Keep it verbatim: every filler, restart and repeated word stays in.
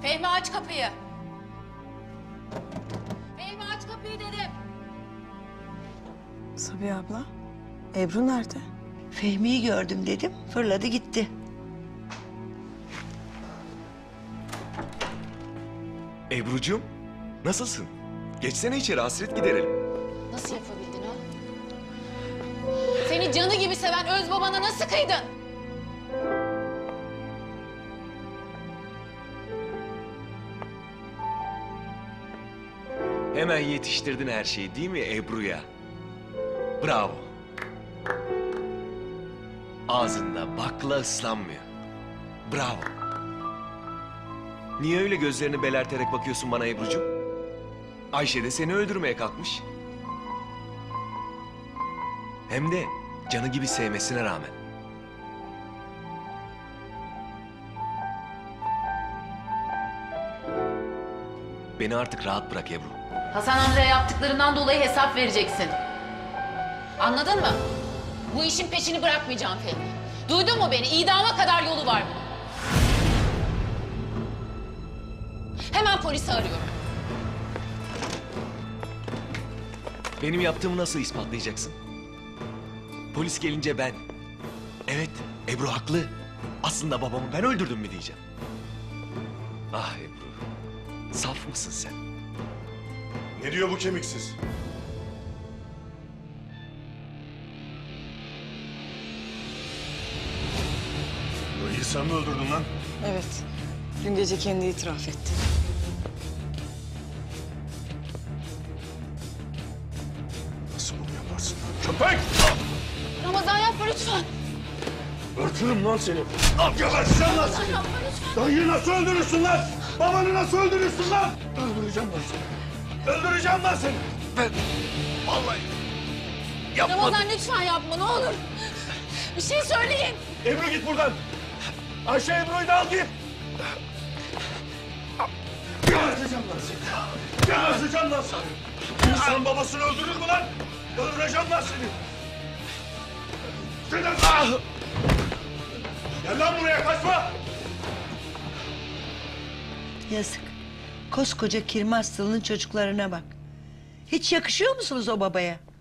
Fehmi aç kapıyı. Fehmi aç kapıyı dedim. Sabiha abla, Ebru nerede? Fehmi'yi gördüm dedim, fırladı gitti. Ebrucuğum, nasılsın? Geçsene içeri, hasret giderelim. Nasıl yapabildin ha? Seni canı gibi seven öz babana nasıl kıydın? Hemen yetiştirdin her şeyi değil mi Ebru'ya? Bravo. Ağzında bakla ıslanmıyor. Bravo. Niye öyle gözlerini belerterek bakıyorsun bana Ebru'cuğum? Ayşe de seni öldürmeye kalkmış. Hem de canı gibi sevmesine rağmen. Beni artık rahat bırak Ebru. Hasan amcaya yaptıklarından dolayı hesap vereceksin. Anladın mı? Bu işin peşini bırakmayacağım Fehmi. Duydun mu beni? İdama kadar yolu var bunun. Hemen polisi arıyorum. Benim yaptığımı nasıl ispatlayacaksın? Polis gelince ben... Evet, Ebru haklı. Aslında babamı ben öldürdüm mü diyeceğim. Ah Ebru, saf mısın sen? Ne diyor bu kemiksiz? Dayıyı sen mi öldürdün lan? Evet, dün gece kendi itiraf etti. Nasıl bunu yaparsın lan? Köpek! Ramazan yapma lütfen. Örtürüm lan seni. Al geberteceğim lan seni. Yapma lütfen. Dayıyı nasıl öldürürsün lan? Babanı nasıl öldürürsün lan? Öldüreceğim lan seni. Öldüreceğim lan seni. Ben... Vallahi... Yapmadım. Ramazan lütfen yapma ne olur. Bir şey söyleyin. Ebru git buradan. Ayşe Ebru'yu da al git. Geberteceğim lan seni. Geberteceğim lan seni. İnsan babasını öldürür mü lan? Öldüreceğim lan seni. Seni... Ah! Gel lan buraya kaçma. Yazık. Koskoca kirmi hastalığının çocuklarına bak. Hiç yakışıyor musunuz o babaya?